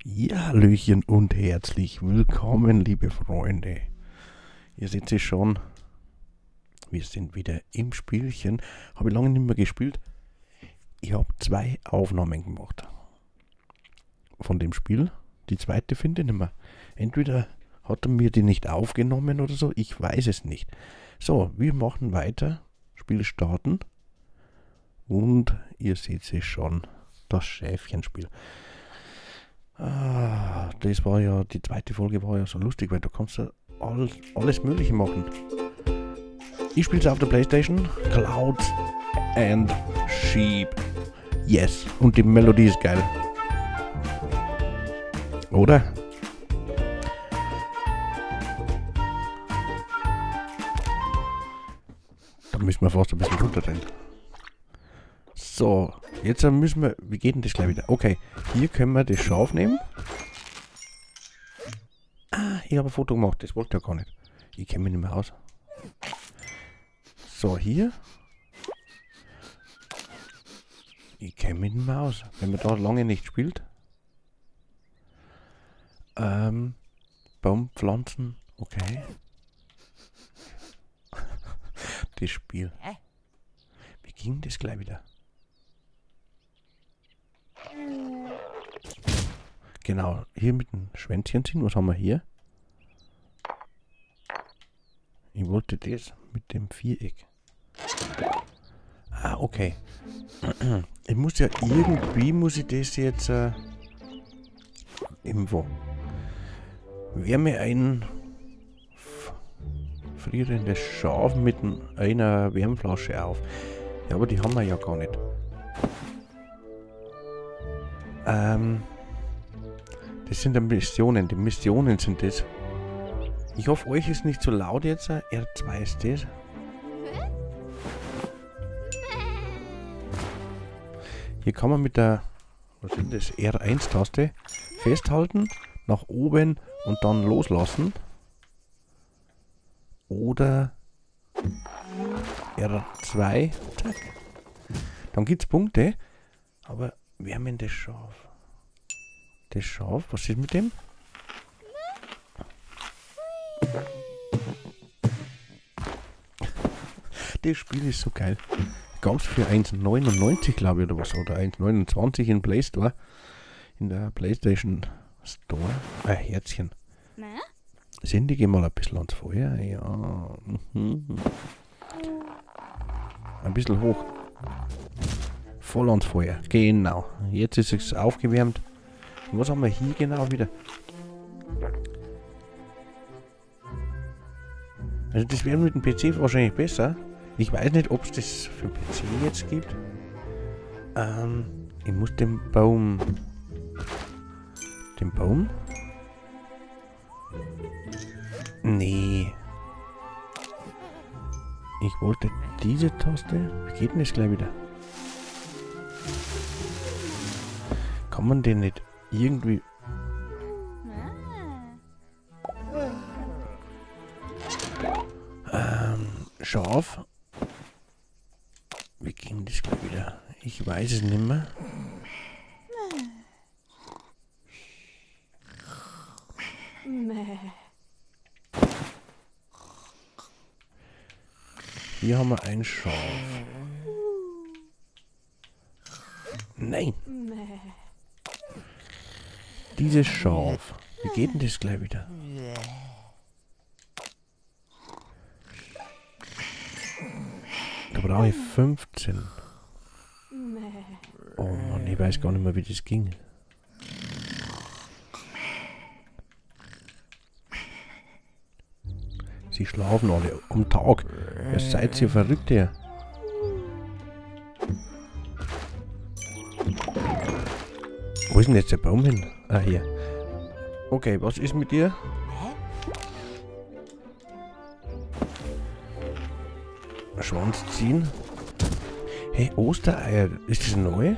Ja, Hallöchen und herzlich willkommen, liebe Freunde. Ihr seht es schon, wir sind wieder im Spielchen. Habe ich lange nicht mehr gespielt. Ich habe 2 Aufnahmen gemacht von dem Spiel. Die zweite finde ich nicht mehr. Entweder hat er mir die nicht aufgenommen oder so, ich weiß es nicht. So, wir machen weiter. Spiel starten. Und ihr seht es schon, das Schäfchenspiel. Das war ja, die zweite Folge war ja so lustig, weil da kannst du alles Mögliche machen. Ich spiele es auf der Playstation, Clouds and Sheep. Yes, und die Melodie ist geil. Oder? Da müssen wir fast ein bisschen runterdrehen. So, jetzt müssen wir, wie geht denn das gleich wieder? Okay, hier können wir das Schaf nehmen. Ich habe ein Foto gemacht, das wollte ich ja gar nicht. Ich kenne mich nicht mehr aus. So, hier. Ich kenne mich nicht mehr aus. Wenn man da lange nicht spielt. Baumpflanzen, okay. Das Spiel. Wie ging das gleich wieder? Genau, hier mit dem Schwänzchen ziehen. Was haben wir hier? Ich wollte das mit dem Viereck. Okay. Ich muss ja irgendwie, muss ich das jetzt irgendwo. Wärme ein frierendes Schaf mit einer Wärmflasche auf. Ja, aber die haben wir ja gar nicht. Das sind die Missionen sind das. Ich hoffe, euch ist nicht so laut jetzt. R2 ist das. Hier kann man mit der, was ist das, R1-Taste festhalten, nach oben und dann loslassen. Oder R2, zack. Dann gibt es Punkte, aber wärmendes Schaf. Das Schaf, was ist mit dem? Das Spiel ist so geil. Gab es für 1,99 glaube ich oder was, oder 1,29 in Play Store. In der PlayStation Store. Herzchen. Sendige mal ein bisschen ans Feuer. Ja. Ein bisschen hoch. Voll ans Feuer. Genau. Jetzt ist es aufgewärmt. Und was haben wir hier genau wieder? Also das wäre mit dem PC wahrscheinlich besser. Ich weiß nicht, ob es das für den PC jetzt gibt. Ich muss den Baum... Den Baum? Nee. Ich wollte diese Taste. Wie geht denn das gleich wieder? Kann man den nicht irgendwie... Schaf. Wie ging das gleich wieder? Ich weiß es nicht mehr. Hier haben wir ein Schaf. Nein. Dieses Schaf. Wie geht denn das gleich wieder? Da brauche ich 15. Oh Mann, ich weiß gar nicht mehr, wie das ging. Sie schlafen alle am Tag. Ja, seid ihr verrückt hier. Wo ist denn jetzt der Baum hin? Ah, hier. Okay, was ist mit dir? Schwanz ziehen. Hey, Ostereier. Ist das neu?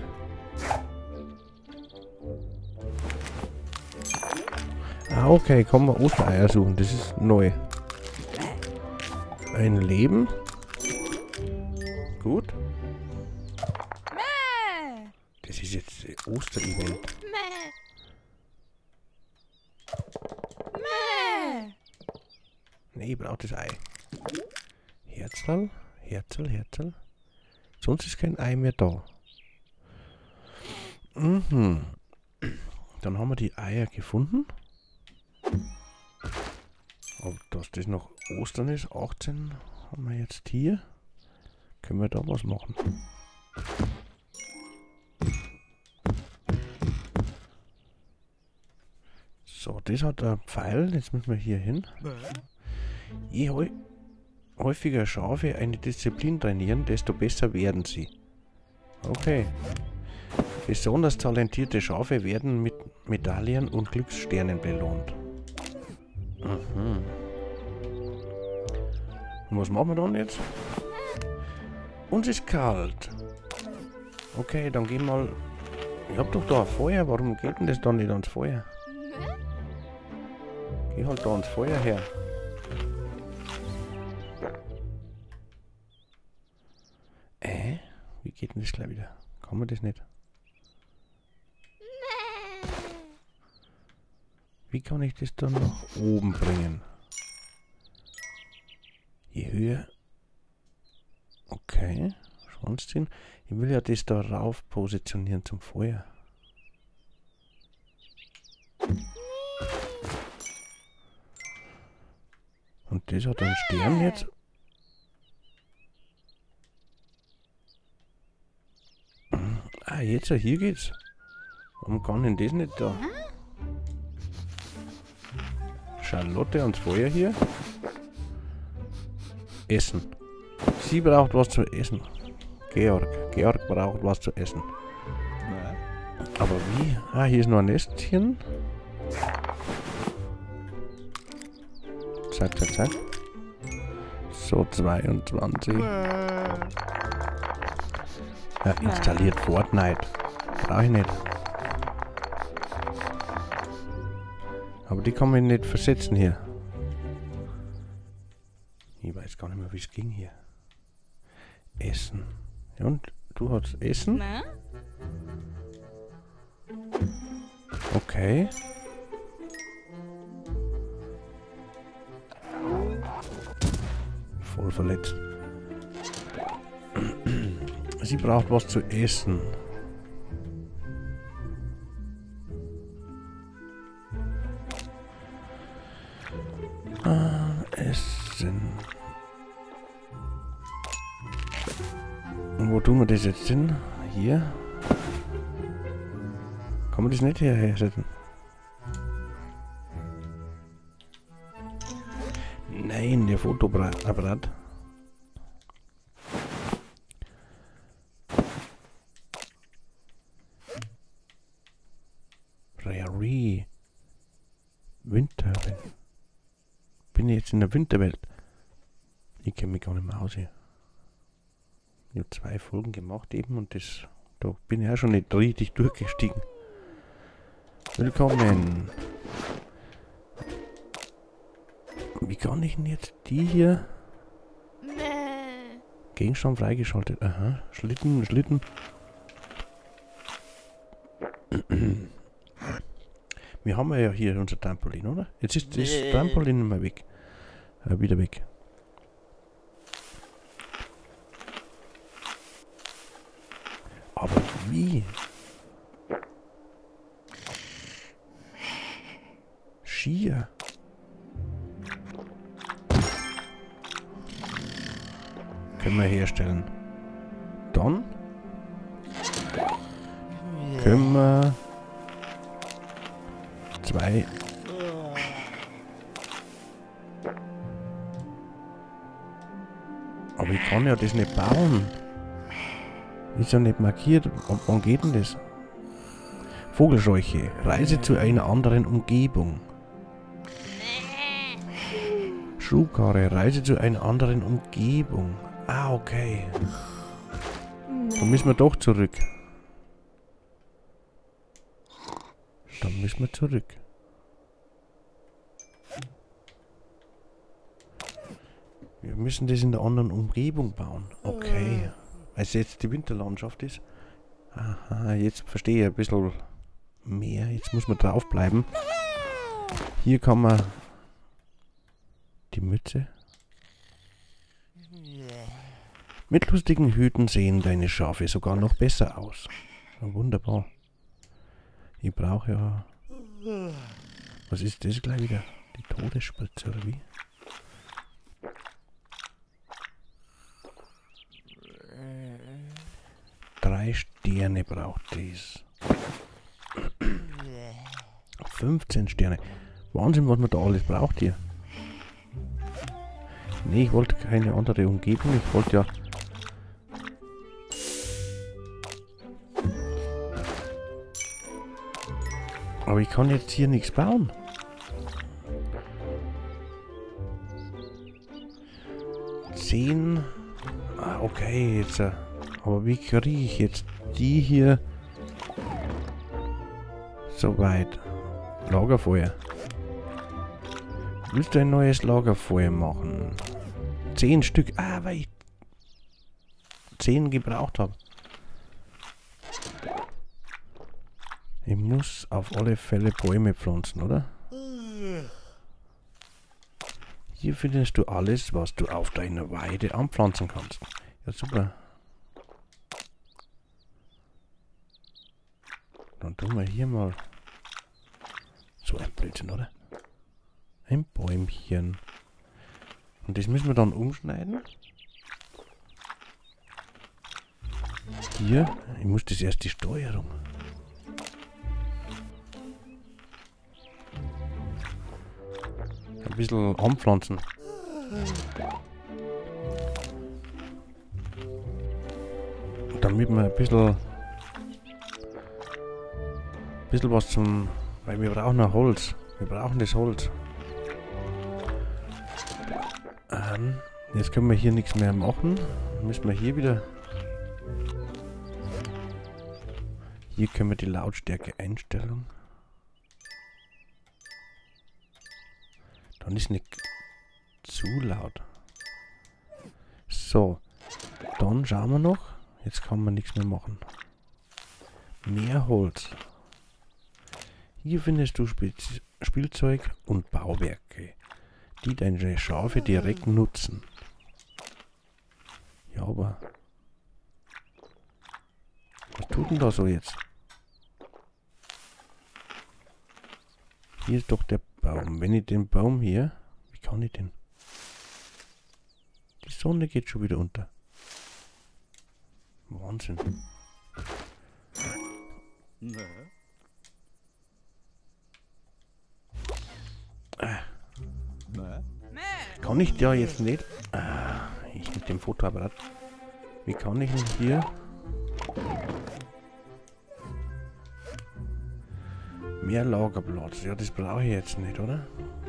Okay, kommen wir Ostereier suchen. Das ist neu. Ein Leben. Gut. Das ist jetzt Osterevent. め Osterevent. め Ein Leben. め Gut. め Das ist jetzt Osterevent. め Nee, ich brauche das Ei. Herzl, Herzl, Herzl. Sonst ist kein Ei mehr da. Mhm. Dann haben wir die Eier gefunden. Aber dass das noch Ostern ist, 18 haben wir jetzt hier. Können wir da was machen? So, das hat ein Pfeil. Jetzt müssen wir hier hin. Je häufiger Schafe eine Disziplin trainieren, desto besser werden sie. Okay. Besonders talentierte Schafe werden mit Medaillen und Glückssternen belohnt. Mhm. Und was machen wir dann jetzt? Uns ist kalt. Okay, dann gehen wir mal... Ich hab doch da ein Feuer. Warum geht denn das dann nicht ans Feuer? Geh halt da ans Feuer her. Wie geht denn das gleich wieder? Kann man das nicht? Wie kann ich das dann nach oben bringen? Je höher... Okay, Schwanz ziehen. Ich will ja das da rauf positionieren zum Feuer. Und das hat einen Stern jetzt. Ah, jetzt, hier geht's. Warum kann denn das nicht da? Charlotte ans Feuer hier. Essen. Sie braucht was zu essen. Georg braucht was zu essen. Aber wie? Ah, hier ist noch ein Nestchen. Zack, zack, zack. So, 22. Ja, installiert Fortnite. Brauche ich nicht. Aber die kann man nicht versetzen hier. Ich weiß gar nicht mehr, wie es ging hier. Essen. Ja, und du hast Essen? Okay. Voll verletzt. Sie braucht was zu essen. Essen. Und wo tun wir das jetzt hin? Hier? Kann man das nicht hierher setzen? Nein, der Fotoapparat. Prairie. Winterwelt. Bin ich jetzt in der Winterwelt? Ich kenne mich gar nicht mehr aus hier. Ich habe 2 Folgen gemacht eben und das, da bin ich auch schon nicht richtig durchgestiegen. Willkommen. Wie kann ich denn jetzt die hier? Gegenstand freigeschaltet. Aha. Schlitten. Wir haben ja hier unser Trampolin, oder? Jetzt ist das Trampolin mal weg. Wieder weg. Aber wie? Skier. Können wir herstellen. Dann können wir 2 aber ich kann ja das nicht bauen. Ist ja nicht markiert. Wann geht denn das? Vogelscheuche. Reise zu einer anderen Umgebung. Schubkarre. Reise zu einer anderen Umgebung. Ah, okay. Dann müssen wir doch zurück. Dann müssen wir zurück. Wir müssen das in der anderen Umgebung bauen. Okay. Weil es jetzt die Winterlandschaft ist. Aha, jetzt verstehe ich ein bisschen mehr. Jetzt muss man draufbleiben. Hier kann man die Mütze. Mit lustigen Hüten sehen deine Schafe sogar noch besser aus. Ja, wunderbar. Ich brauche ja... Was ist das gleich wieder? Die Todesspritze oder wie? Drei Sterne braucht dies. 15 Sterne. Wahnsinn, was man da alles braucht hier. Nee, ich wollte keine andere Umgebung. Ich wollte ja... Aber ich kann jetzt hier nichts bauen. Ah, okay, jetzt. Aber wie kriege ich jetzt die hier so weit? Lagerfeuer. Willst du ein neues Lagerfeuer machen? 10 Stück. Ah, weil ich 10 gebraucht habe. Ich muss auf alle Fälle Bäume pflanzen, oder? Hier findest du alles, was du auf deiner Weide anpflanzen kannst. Ja, super. Dann tun wir hier mal so ein Blödsinn, oder? Ein Bäumchen. Und das müssen wir dann umschneiden. Hier, ich muss das erst die Steuerung. Ein bisschen anpflanzen. Damit wir ein bisschen was zum... Weil wir brauchen noch Holz. Wir brauchen das Holz. Jetzt können wir hier nichts mehr machen. Dann müssen wir hier wieder... Hier können wir die Lautstärke einstellen. Dann ist nicht zu laut. So. Dann schauen wir noch. Jetzt kann man nichts mehr machen. Mehr Holz. Hier findest du Spielzeug und Bauwerke, die deine Schafe direkt nutzen. Ja, aber... Was tut denn da so jetzt? Hier ist doch der Baum. Wenn ich den Baum hier... Wie kann ich den? Die Sonne geht schon wieder unter. Wahnsinn. Kann ich da jetzt nicht... ich mit dem Fotoapparat. Wie kann ich denn hier... Mehr Lagerplatz. Ja, das brauche ich jetzt nicht, oder?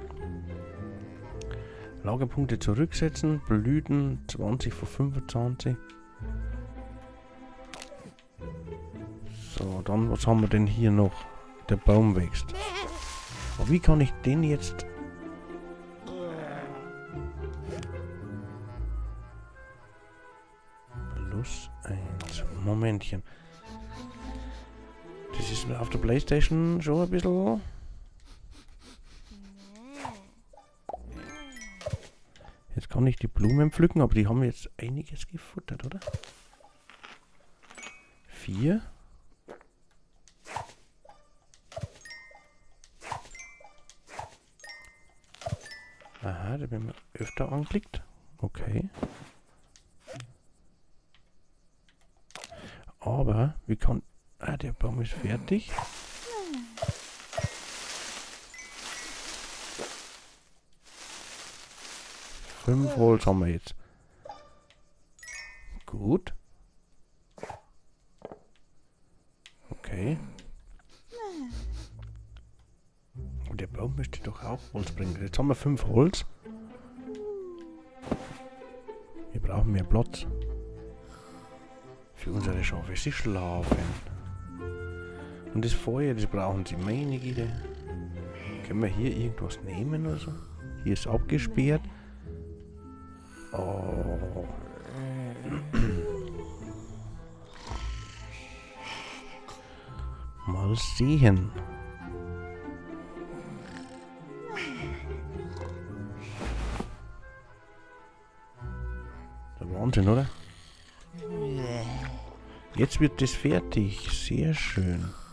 Lagerpunkte zurücksetzen. Blüten 20 von 25. So, dann was haben wir denn hier noch? Der Baum wächst. Aber wie kann ich den jetzt... Plus 1. Momentchen. Das ist auf der PlayStation schon ein bisschen... Jetzt kann ich die Blumen pflücken, aber die haben jetzt einiges gefuttert, oder? 4. Aha, da werden wir öfter angeklickt. Okay. Aber, wie kann... Ah, der Baum ist fertig. Fünf Holz haben wir jetzt. Gut. Okay. Und der Baum möchte doch auch Holz bringen. Jetzt haben wir 5 Holz. Wir brauchen mehr Platz. Für unsere Schafe. Sie schlafen. Und das Feuer, das brauchen sie. Meine Güte. Können wir hier irgendwas nehmen oder so? Hier ist abgesperrt. Oh. Mal sehen. Wahnsinn, oder? Jetzt wird das fertig. Sehr schön.